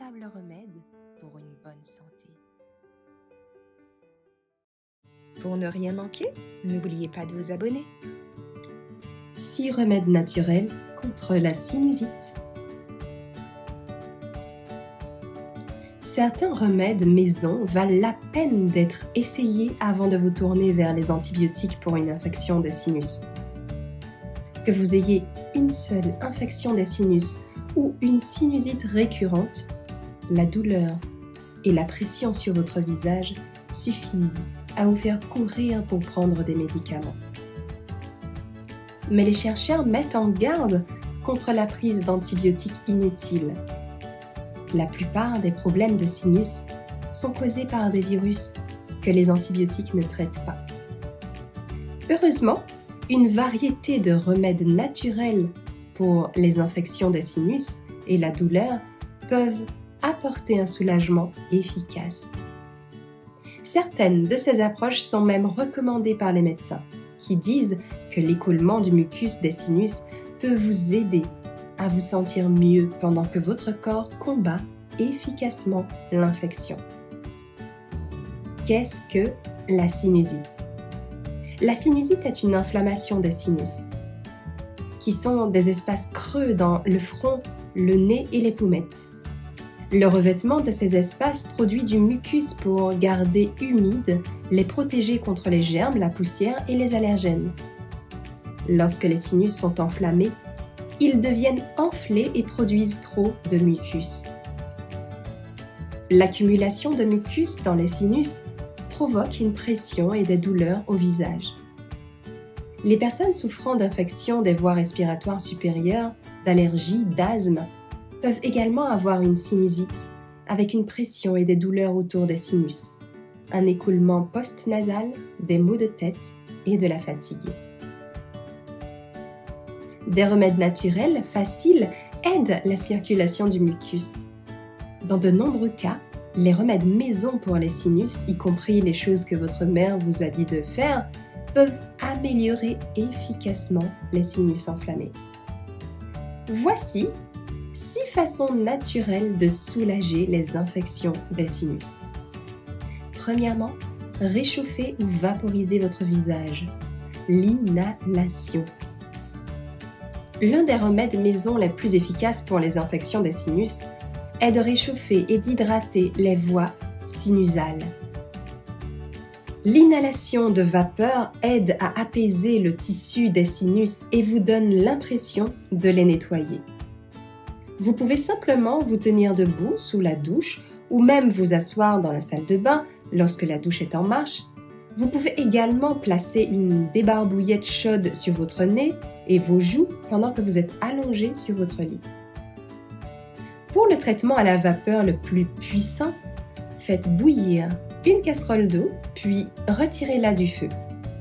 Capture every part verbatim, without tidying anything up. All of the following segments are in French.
véritable remède pour une bonne santé. Pour ne rien manquer, n'oubliez pas de vous abonner. six remèdes naturels contre la sinusite. Certains remèdes maison valent la peine d'être essayés avant de vous tourner vers les antibiotiques pour une infection des sinus. Que vous ayez une seule infection des sinus ou une sinusite récurrente, la douleur et la pression sur votre visage suffisent à vous faire courir pour prendre des médicaments. Mais les chercheurs mettent en garde contre la prise d'antibiotiques inutiles. La plupart des problèmes de sinus sont causés par des virus que les antibiotiques ne traitent pas. Heureusement, une variété de remèdes naturels pour les infections des sinus et la douleur peuvent apporter un soulagement efficace. Certaines de ces approches sont même recommandées par les médecins, qui disent que l'écoulement du mucus des sinus peut vous aider à vous sentir mieux pendant que votre corps combat efficacement l'infection. Qu'est-ce que la sinusite? La sinusite est une inflammation des sinus, qui sont des espaces creux dans le front, le nez et les pommettes. Le revêtement de ces espaces produit du mucus pour garder humides, les protéger contre les germes, la poussière et les allergènes. Lorsque les sinus sont enflammés, ils deviennent enflés et produisent trop de mucus. L'accumulation de mucus dans les sinus provoque une pression et des douleurs au visage. Les personnes souffrant d'infections des voies respiratoires supérieures, d'allergies, d'asthme, peuvent également avoir une sinusite avec une pression et des douleurs autour des sinus, un écoulement post-nasal, des maux de tête et de la fatigue. Des remèdes naturels faciles aident la circulation du mucus. Dans de nombreux cas, les remèdes maison pour les sinus, y compris les choses que votre mère vous a dit de faire, peuvent améliorer efficacement les sinus enflammés. Voici six façons naturelles de soulager les infections des sinus. Premièrement, réchauffez ou vaporisez votre visage. L'inhalation. L'un des remèdes maison les plus efficaces pour les infections des sinus est de réchauffer et d'hydrater les voies sinusales. L'inhalation de vapeur aide à apaiser le tissu des sinus et vous donne l'impression de les nettoyer. Vous pouvez simplement vous tenir debout sous la douche ou même vous asseoir dans la salle de bain lorsque la douche est en marche. Vous pouvez également placer une débarbouillette chaude sur votre nez et vos joues pendant que vous êtes allongé sur votre lit. Pour le traitement à la vapeur le plus puissant, faites bouillir une casserole d'eau, puis retirez-la du feu.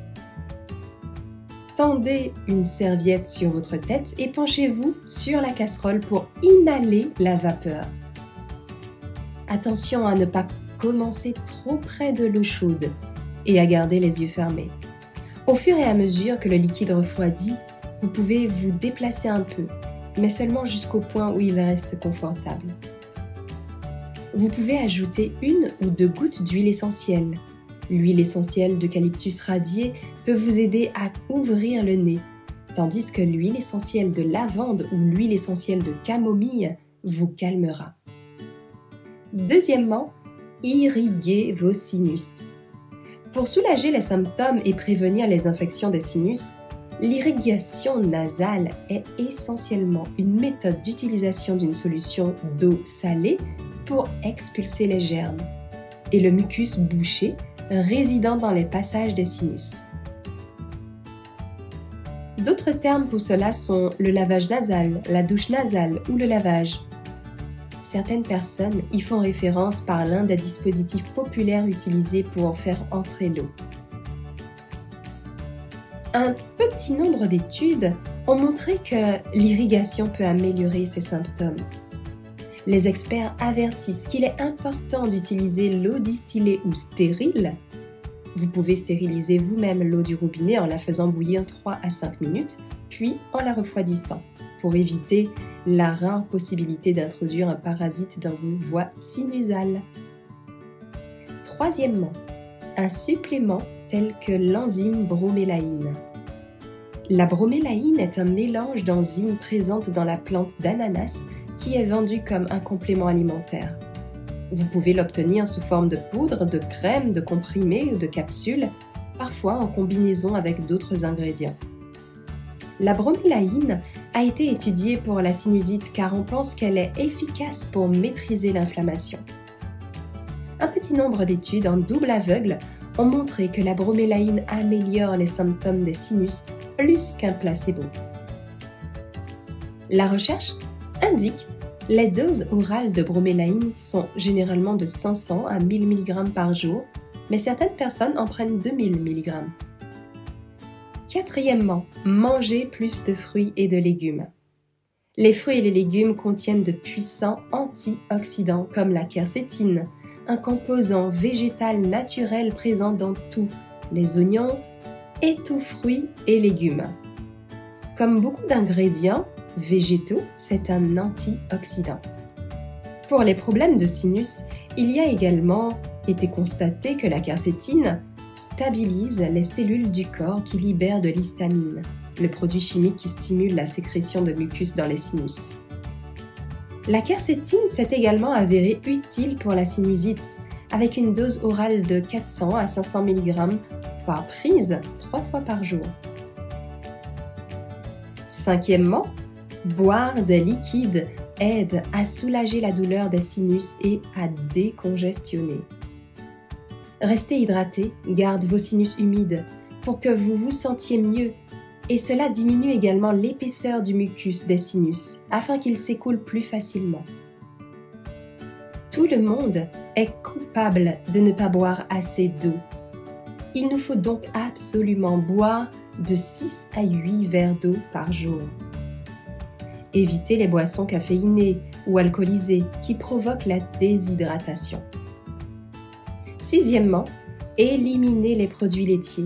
Tendez une serviette sur votre tête et penchez-vous sur la casserole pour inhaler la vapeur. Attention à ne pas commencer trop près de l'eau chaude et à garder les yeux fermés. Au fur et à mesure que le liquide refroidit, vous pouvez vous déplacer un peu, mais seulement jusqu'au point où il reste confortable. Vous pouvez ajouter une ou deux gouttes d'huile essentielle. L'huile essentielle d'eucalyptus radié peut vous aider à ouvrir le nez, tandis que l'huile essentielle de lavande ou l'huile essentielle de camomille vous calmera. Deuxièmement, irriguez vos sinus. Pour soulager les symptômes et prévenir les infections des sinus, l'irrigation nasale est essentiellement une méthode d'utilisation d'une solution d'eau salée pour expulser les germes et le mucus bouché résidant dans les passages des sinus. D'autres termes pour cela sont le lavage nasal, la douche nasale ou le lavage. Certaines personnes y font référence par l'un des dispositifs populaires utilisés pour en faire entrer l'eau. Un petit nombre d'études ont montré que l'irrigation peut améliorer ces symptômes. Les experts avertissent qu'il est important d'utiliser l'eau distillée ou stérile. Vous pouvez stériliser vous-même l'eau du robinet en la faisant bouillir trois à cinq minutes, puis en la refroidissant, pour éviter la rare possibilité d'introduire un parasite dans vos voies sinusales. Troisièmement, un supplément tel que l'enzyme bromélaïne. La bromélaïne est un mélange d'enzymes présentes dans la plante d'ananas qui est vendue comme un complément alimentaire. Vous pouvez l'obtenir sous forme de poudre, de crème, de comprimé ou de capsule, parfois en combinaison avec d'autres ingrédients. La bromélaïne a été étudiée pour la sinusite car on pense qu'elle est efficace pour maîtriser l'inflammation. Un petit nombre d'études en double aveugle ont montré que la bromélaïne améliore les symptômes des sinus plus qu'un placebo. La recherche indique les doses orales de bromélaïne sont généralement de cinq cents à mille milligrammes par jour, mais certaines personnes en prennent deux mille milligrammes. Quatrièmement, manger plus de fruits et de légumes. Les fruits et les légumes contiennent de puissants antioxydants comme la quercétine, un composant végétal naturel présent dans tous les oignons et tous fruits et légumes. Comme beaucoup d'ingrédients végétaux, c'est un antioxydant. Pour les problèmes de sinus, il y a également été constaté que la quercétine stabilise les cellules du corps qui libèrent de l'histamine, le produit chimique qui stimule la sécrétion de mucus dans les sinus. La quercétine s'est également avérée utile pour la sinusite, avec une dose orale de quatre cents à cinq cents milligrammes par prise trois fois par jour. Cinquièmement, boire des liquides aide à soulager la douleur des sinus et à décongestionner. Restez hydraté, garde vos sinus humides pour que vous vous sentiez mieux et cela diminue également l'épaisseur du mucus des sinus afin qu'il s'écoule plus facilement. Tout le monde est coupable de ne pas boire assez d'eau. Il nous faut donc absolument boire de six à huit verres d'eau par jour. Évitez les boissons caféinées ou alcoolisées qui provoquent la déshydratation. Sixièmement, éliminez les produits laitiers.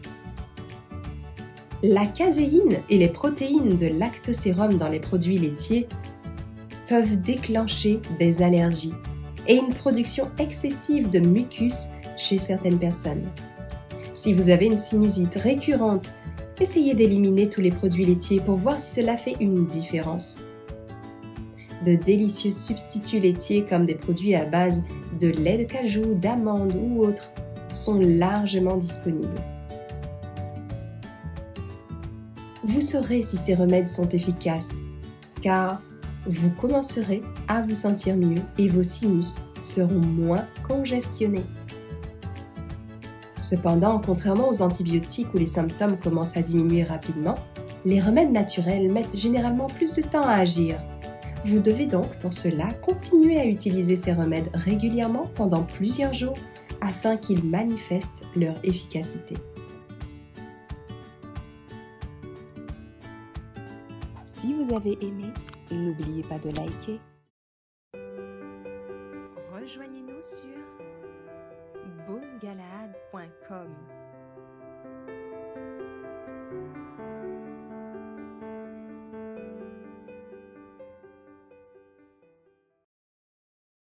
La caséine et les protéines de lactosérum dans les produits laitiers peuvent déclencher des allergies et une production excessive de mucus chez certaines personnes. Si vous avez une sinusite récurrente, essayez d'éliminer tous les produits laitiers pour voir si cela fait une différence. De délicieux substituts laitiers comme des produits à base de lait de cajou, d'amande ou autres sont largement disponibles. Vous saurez si ces remèdes sont efficaces, car vous commencerez à vous sentir mieux et vos sinus seront moins congestionnés. Cependant, contrairement aux antibiotiques où les symptômes commencent à diminuer rapidement, les remèdes naturels mettent généralement plus de temps à agir. Vous devez donc pour cela continuer à utiliser ces remèdes régulièrement pendant plusieurs jours afin qu'ils manifestent leur efficacité. Si vous avez aimé, n'oubliez pas de liker. Rejoignez-nous sur boom galaad point com.